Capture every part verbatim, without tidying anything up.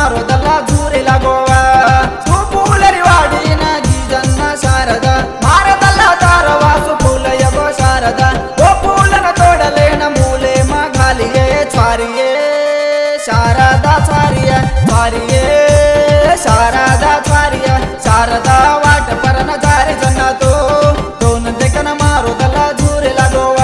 ಮಾರೋದಲ್ಲ ದೂರಿಲ ಗೋವಾ ಸುಪೂಲರಿ ವಾಡಿನ ಗೀಜನ್ನ ಶಾರದ ಮಾರದಲ್ಲ ತಾರವಾಸು ಪೂಲಯಗೋ ಶಾರದ ಓ ಪೂಲನ ತೋಡಲೇನ ಮೂಲೆ ಮಗಾಲಿಯೇ ಚಾರಿಯೇ ಶಾರದಾ ಚಾರಿಯ ಚಾರಿಯೇ ಶಾರದಾ ಚಾರಿಯ ಶಾರದಾ ವಾಟ ಪರನ ಜಾರಿ ಜನ್ನತೋ ತೋನ ದೇಕನ ಮಾರೋದಲ್ಲ ದೂರಿಲ ಗೋವಾ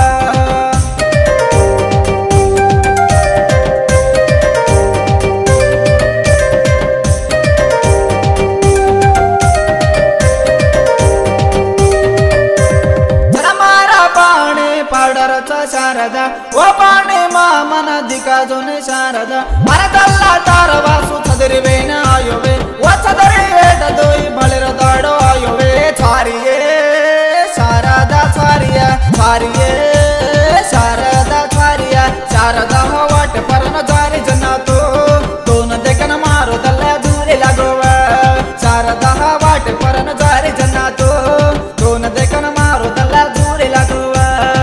ಶಾರದ ಓ ಪಾಣೆ ಮಾಮನ ದಿಕ್ಕಾಜೋನೆ ಶಾರದ ಮರದಲ್ಲ ತಾರವಾಸು ಚದರಿವೇನ ಆಯೋವೆ ಓ ಚದರಿ ಏಟದೋಯ್ ಬಳಿರದಾಡೋ ಆಯೋವೆ ಚಾರಿಯೇ ಶಾರದಾ ಚಾರಿಯ ಚಾರಿಯೇ ಶಾರದಾ ಚಾರಿಯ ಶಾರದಾ ವಾಟ ಪರನ ಜಾರಿ ಜನ್ನಾತೋ ತೋನ ದೇಕನ ಮಾರೋದಲ್ಲ ದೂರಿಲ ಗೋವಾ ಶಾರದಾ ವಾಟ ಪರನ ಜಾರಿ ಜನ್ನಾತೋ ತೋನ ದೇಕನ ಮಾರೋದಲ್ಲ ದೂರಿಲ ಗೋವಾ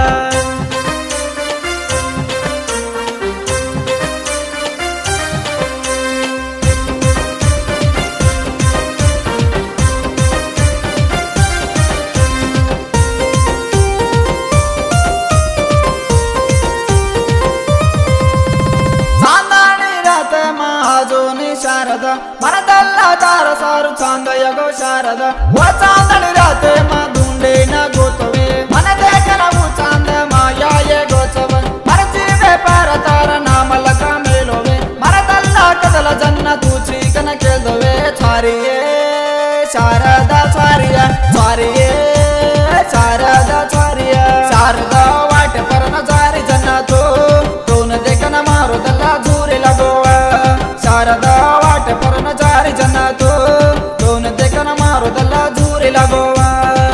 ಶಾರದ ಮರದಲ್ಲ ತಾರ ಸಾರು ಚಾಂದಯಗೋ ಶಾರದ ಓ ಚಾಂದಳಿ ರಾತೆ ಮಾ ದುಂಡೇನ ಗೋತವೆ ಮನದೇಕನವು ಚಾಂದ ಮಾಯಾಯೇ ಗೋಚವ ಮರಚೀವೆ ಪಾರ ತಾರ ನಾಮಲಕ ಮೇಲೋವೆ ಮರದಲ್ಲ ಕದಲ ಜನ್ನ ತೂಚಿ ಕನ ಕೇಳ್ದವೆ ಚಾರಿಯೇ ಶಾರದಾ ಚಾರಿಯ ಚಾರಿಯೇ ಶಾರದಾ ಚಾರಿಯ ಶಾರದಾ ವಾಟ ಪರನ ಜಾರಿ ಜನ್ನತೋ ತೋನ ದೇಕನ ಮಾರೋದಲ್ಲ ದೂರಿಲ ಗೋವಾ ಶಾರದಾ ವಾಟ ಪರನ ಜಾರಿ ಜನ್ನತೋ ತೋನ ದೇಕನ ಮಾರೋದಲ್ಲ ದೂರಿಲ ಗೋವಾ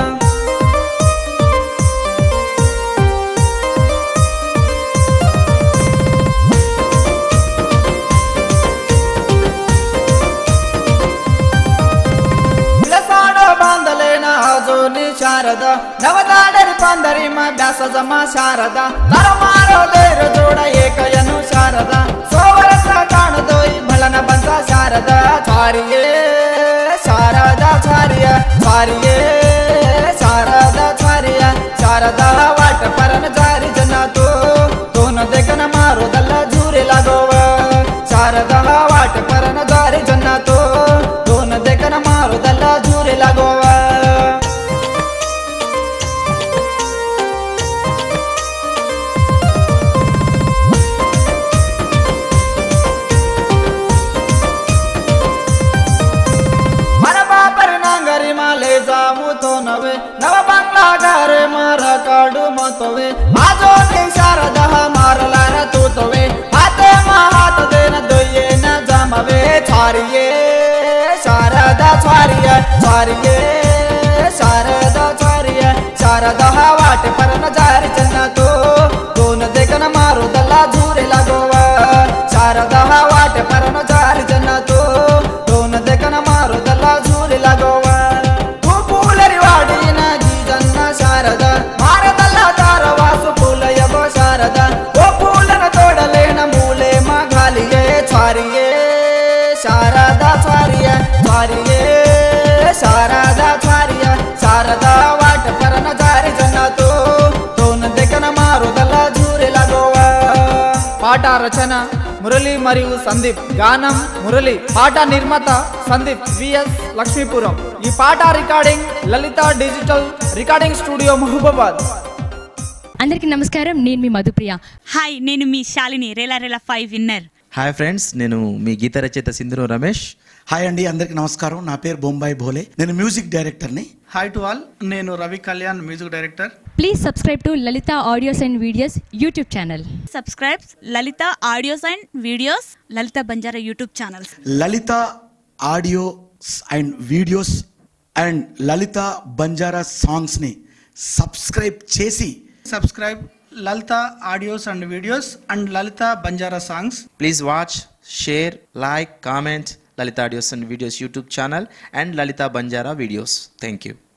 ಇಳಸಾಡೋ ಬಾಂಧಲೇನ ಆಜೋನಿ ಶಾರದ ನವದಾಡರಿ ಪಾಂದರಿ ಮಾ ಬ್ಯಾಸ ಜಮ ಶಾರದ ತರ ಮಾರೋ ದೈರ ಜೋಡ ಏಕಯನು ಶಾರದ ಸೋವರಸ ಕಾಣದೋಯ್ ಭಳನ ಬಂದ ಶಾರದ ಚಾರಿಯೇ ಶಾರದಾ ಚಾರಿಯ ಚಾರಿಯೇ ಶಾರದಾ ಚಾರಿಯ ಶಾರದಾ ವಾಟ ಪರನ ಜಾರಿ ಜನ್ನತೋ ತೋನ ದೇಕನ ಮಾರೋದಲ್ಲ ದೂರಿಲ ಗೋವಾ ಶಾರದಾ ವಾಟ ಪರನ ಜಾರಿ ಜನ್ನತೋ ತೋನ ದೇಕನ ಮಾರೋದಲ್ಲ ದೂರಿಲ ಗೋವಾ ನವ ಬಂಗ್ಲಾ ಗಾರೆ ಮಾರ ಕಾಡು ಮತವೆ ಆಜೋನಿ ಶಾರದಾ ಮಾರಲಾರ ತೂತವೆ ಆತೆ ಮಹಾತದೇನ ದೊಯ್ಯೇನ ಜಮವೆ ಚಾರಿಯೇ ಶಾರದಾ ಚಾರಿಯ ಚಾರಿಯೇ ಶಾರದಾ ಚಾರಿಯ ಶಾರದಾ ವಾಟ ಪರನ ಜಾರಿ ಜನ್ನತೋ ತೋನ ದೇಕನ ಮಾರೋದಲ್ಲ ದೂರಿಲ ಗೋವಾ ಶಾರದಾ ವಾಟ ಪರನ ಜಾರಿ ಜನ್ನತೋ ತೋನ ದೇಕನ ಮಾರೋದಲ್ಲ ದೂರಿಲ ಗೋವಾ ಶಾರದ ಮಾರದಲ್ಲ ತಾರವಾಸು ಪೂಲಯಗೋ ಶಾರದ ಓ ಪೂಲನ ತೋಡಲೇನ ಮೂಲೆ ಮಗಾಲಿಯೇ ಚಾರಿಯೇ ಶಾರದಾ ಚಾರಿಯ ಚಾರಿಯೇ ಶಾರದಾ ಚಾರಿಯ ಶಾರದಾ ವಾಟ ಪರನ ಜಾರಿ ಜನ್ನತೋ ತೋನ ದೇಕನ ಮಾರೋದಲ್ಲ ದೂರಿಲ ಗೋವಾ పాట రచన మురళి మరియు సందీప్, గానం మురళి, పాట నిర్మాత సందీప్ విఎస్ లక్ష్మీపురం. ఈ పాట recording Lalitha digital recording studio Mahabubabad. అందరికీ నమస్కారం, నేను మీ మధుప్రియ. హాయ్, నేను మీ Shalini, Rela Rela five winner. Hi friends, నేను మీ గీత రచయిత సింధూరు రమేష్. హాయ్ అండి, అందరికి నమస్కారం. నా పేరు బొంబాయి భోలే, నేను మ్యూజిక్ డైరెక్టర్ని. హాయ్ టు ఆల్, నేను Ravi Kalyan, music director. Please subscribe to Lalita audios and videos YouTube channel. Subscribe Lalita audios and videos Lalita Banjara YouTube channel. Lalita audios and videos and Lalita Banjara సాంగ్స్ని సబ్స్క్రైబ్ చేసి subscribe Lalita audios and videos and Lalita Banjara songs. Please watch, share, like, comment Lalita Audios and Videos YouTube channel and Lalita Banjara videos. Thank you.